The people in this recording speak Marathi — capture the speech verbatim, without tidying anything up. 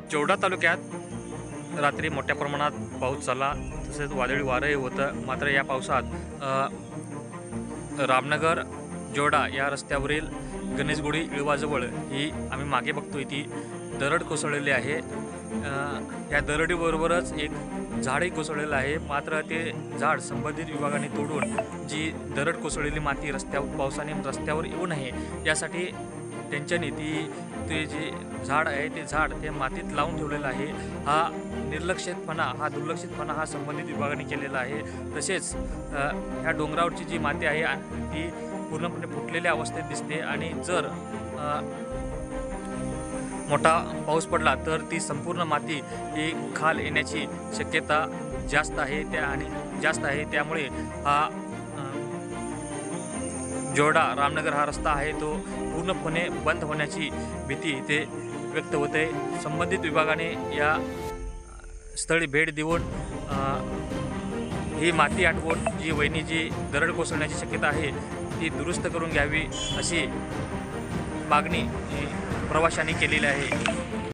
जोडा तालुक्यात रात्री मोठ्या प्रमाणात पाऊस झाला, तसेच वादळी वारंही होतं. मात्र या पावसात अ, रामनगर जोडा या रस्त्यावरील गणेशगुडी इळवाजवळ ही आम्ही मागे बघतोय ती दरड कोसळलेली आहे. अ, या दरडीबरोबरच एक झाडही कोसळलेलं आहे. मात्र ते झाड संबंधित विभागाने तोडून जी दरड कोसळलेली माती रस्त्यावर पावसाने रस्त्यावर येऊ नये यासाठी त्यांच्यानी ती ते जे झाड आहे ते झाड ते मातीत लावून ठेवलेलं आहे. हा निर्लक्षितपणा हा दुर्लक्षितपणा हा संबंधित विभागाने केलेला आहे. तसेच अ, ह्या डोंगरावरची जी माती आहे ती पूर्णपणे फुटलेल्या अवस्थेत दिसते आणि जर अ, मोठा पाऊस पडला तर ती संपूर्ण माती ही खाल येण्याची शक्यता जास्त आहे त्या आणि जास्त आहे त्यामुळे हा अ, जोडा रामनगर हा रस्ता आहे तो पूर्णपणे बंद होण्याची भीती इथे व्यक्त होते. संबंधित विभागाने या स्थळी भेट देऊन अ, ही माती आटवून जी वहिनी जी दरड कोसळण्याची शक्यता आहे ती दुरुस्त करून घ्यावी अशी मागणी प्रवाशांनी केलेली आहे.